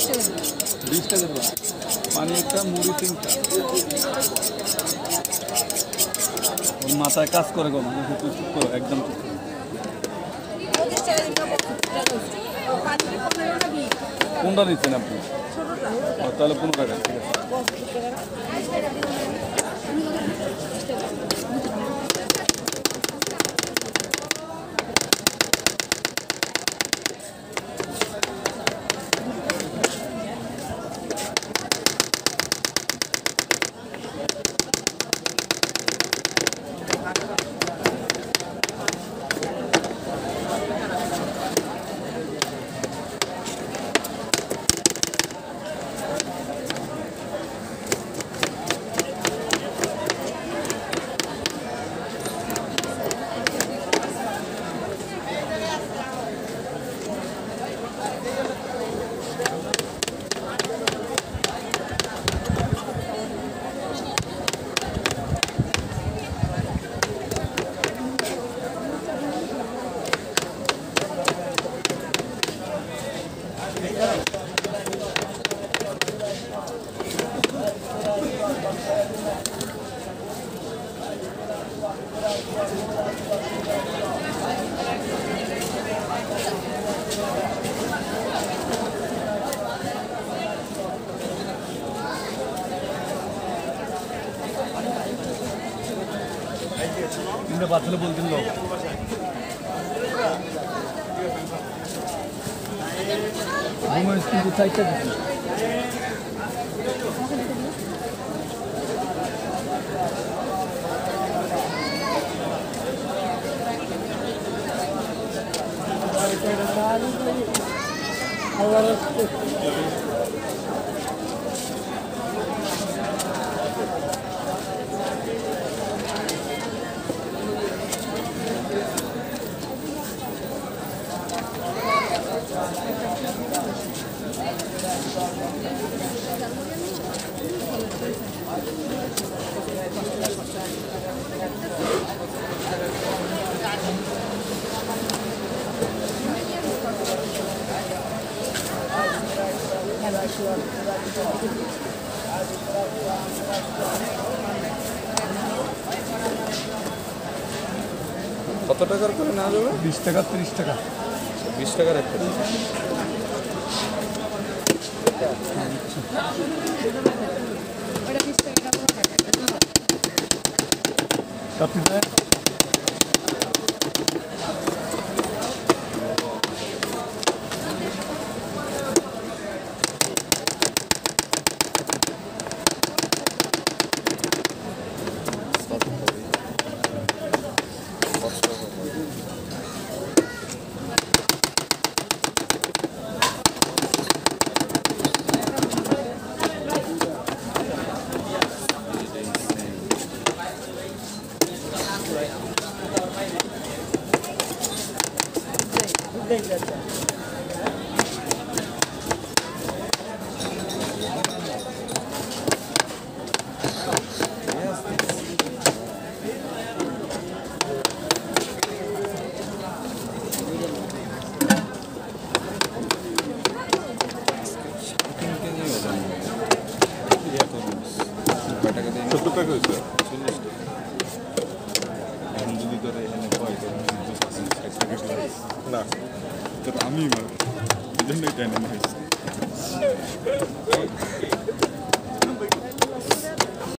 20 টাকা দেবো পানি একটা মুড়ি 3টা ওর মাথায় কাজ করে গো মানে একটু চুপ করো একদম চুপ করো কোনটা নিচ্ছেন আপনি তাহলে 15 টাকা ঠিক আছে ইন্দা বাতলে বলতেন লোক ঘুমের কিন্তু চাইতে দিচ্ছি কত টাকার করে না যাবে 20 টাকা 30 টাকা 20 টাকার একটা আপনি না আমি এই জন্যই জানি না